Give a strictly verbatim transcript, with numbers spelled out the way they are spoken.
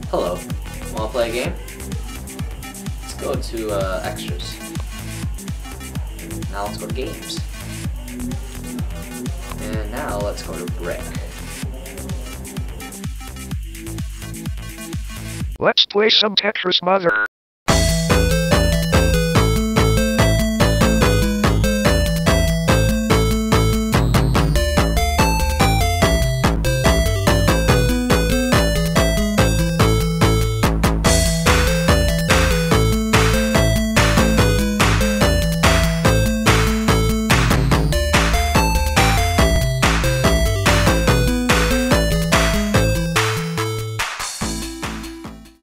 Hello. Wanna play a game? Let's go to uh, extras. Now let's go to games. And now let's go to brick. Let's play some Tetris, mother.